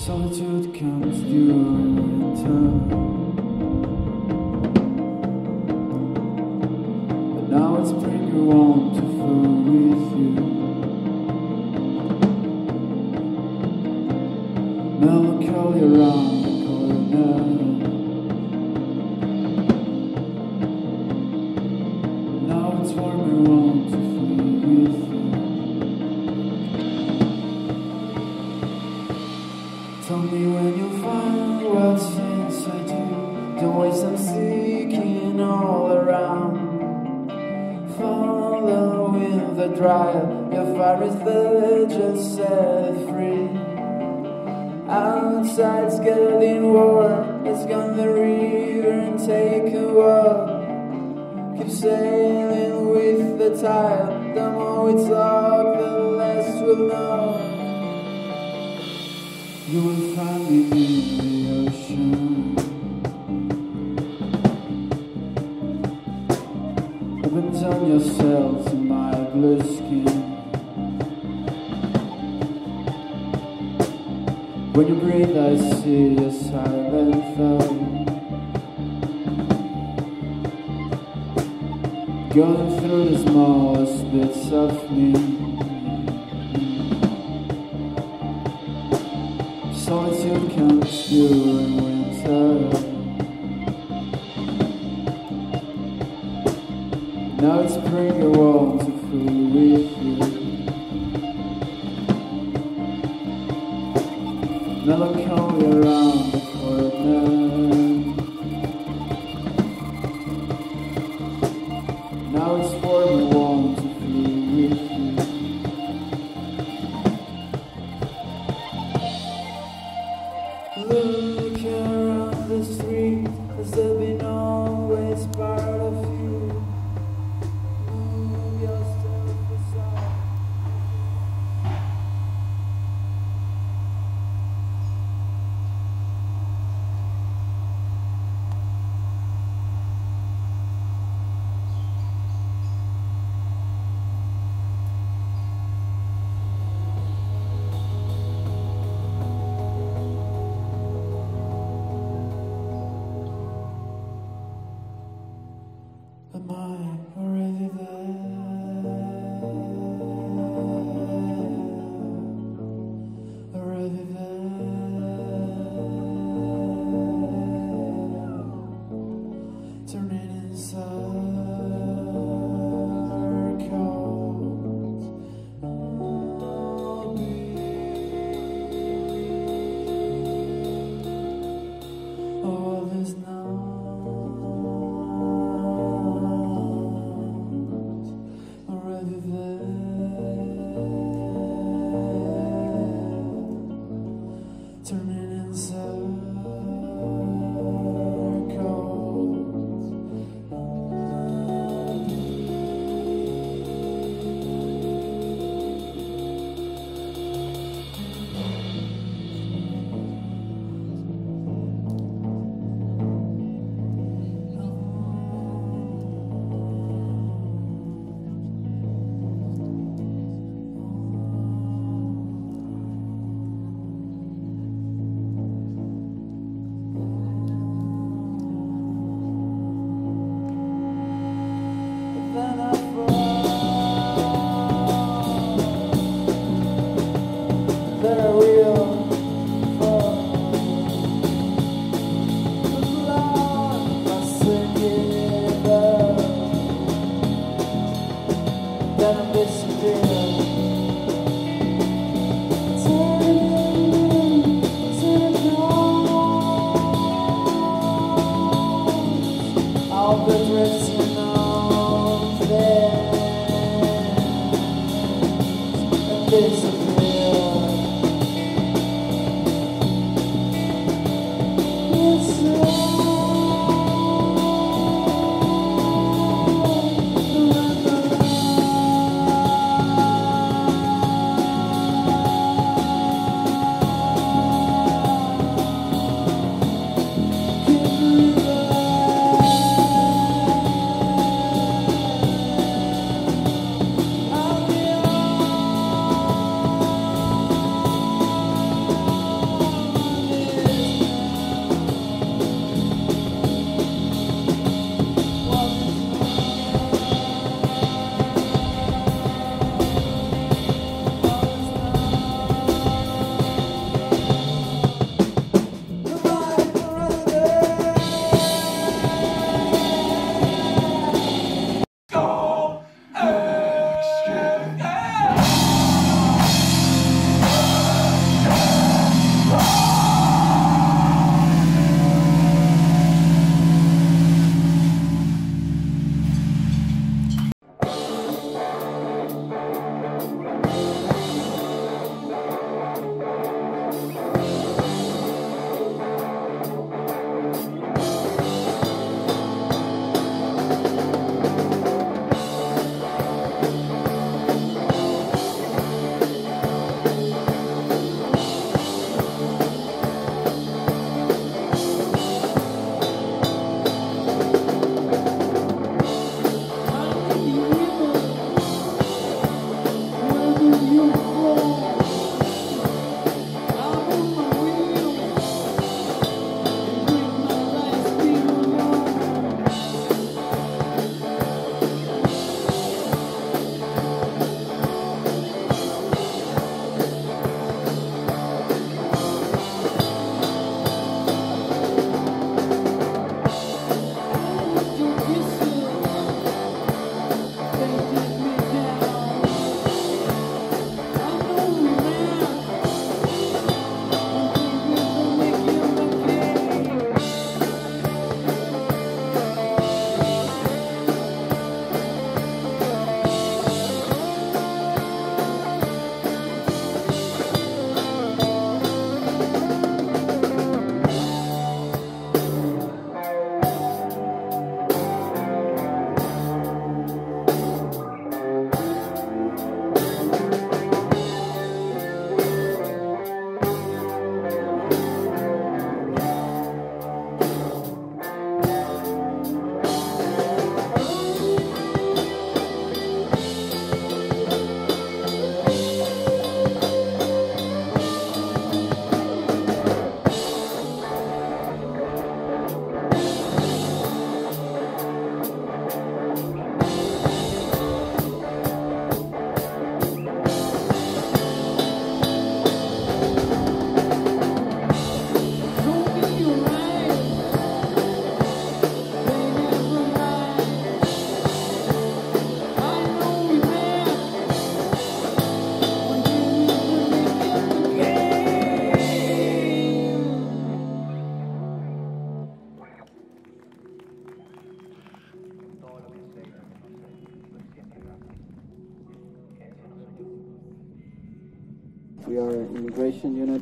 Solitude comes during winter, but now it's spring you want to fool with you. Melancholy around the corner, now it's warm you want to flee with you. Tell me when you'll find what's inside you. Don't waste time seeking all around. Follow with the drive. Your fire is there, just set it free. Outside's getting warm. Let's go on the river and take a walk. Keep sailing with the tide. The more we talk, the less we'll know. You will find me in the ocean. Open on yourself to my blue skin. When you breathe I see your silent thought, going through the smallest bits of me. Solitude comes during winter, now it's spring you want to fool with you. Melancholy around the corner, now it's warm you want to fool with you. Look around the street, has there been always part of you? Move yourself aside. Am I already there? Already there? Turning in circles, I'll be. All is now. Turning in circles, then I fall, then I will fall. The blood I sink it up, then I disappear. I'll be drifting on there and disappear. We are an immigration unit.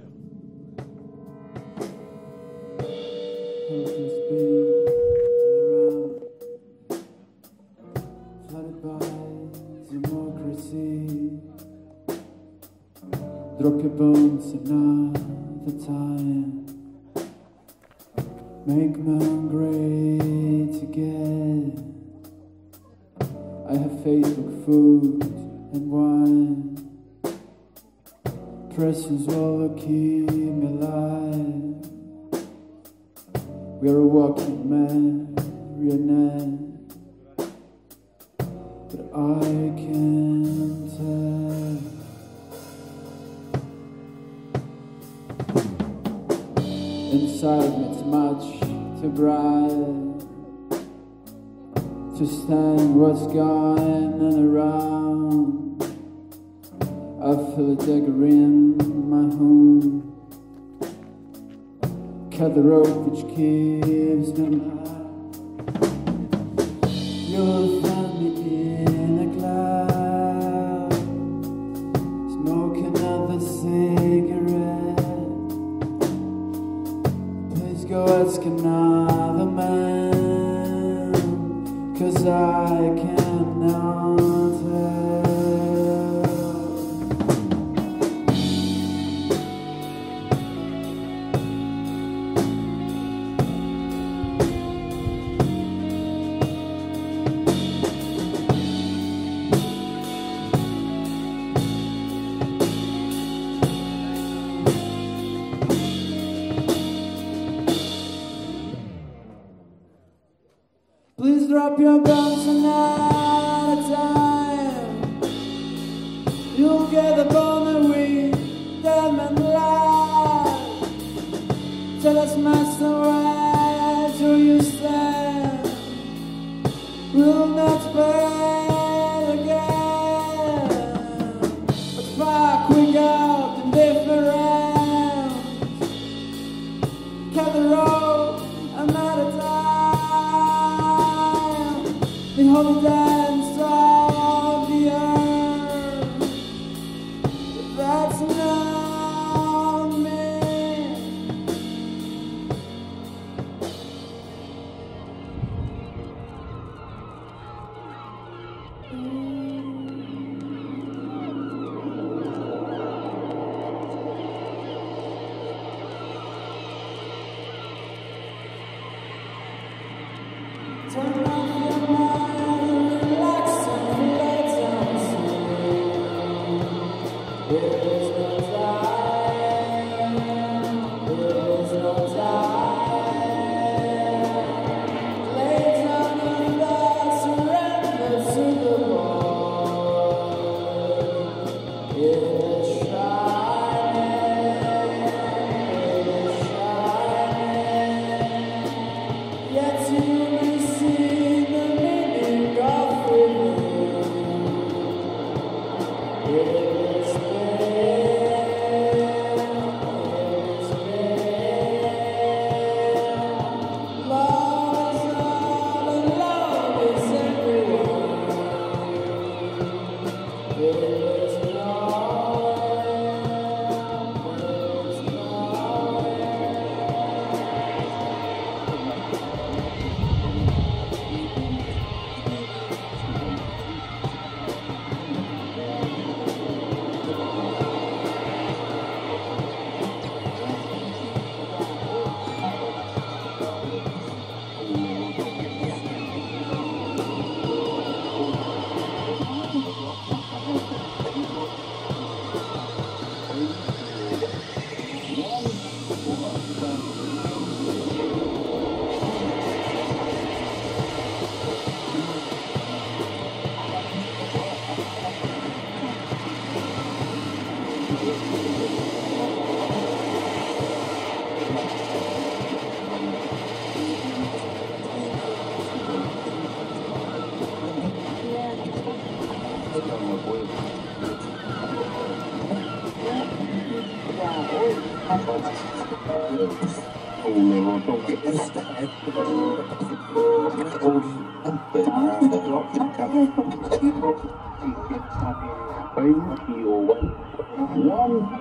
Flooded by democracy. Drop your bones another time. Make men great again. I have faith in food and wine. Presence will keep me alive. We are a walking marionette, but I can't tell. Inside me it's much too bright to stand what's going on around. I feel a dagger in my home. Cut the rope which keeps me alive. You'll find me in a cloud, smoking another cigarette. Please go ask another man, 'cause I cannot tell. Please drop your bones another time. You'll get a boner with dead men alive. Tell us, master, where do you stand? We'll not fail again. But fuck, we got indifference. Cut the road another time. The holy dance of the earth, that's not me. Turn off your mind, relax and let down sleep. There is no time, there is no time. Lay down and surrender to the Lord. It is shining, yet you may see the meaning of freedom. It is love is all and love is everywhere. There is 3, 2, 1.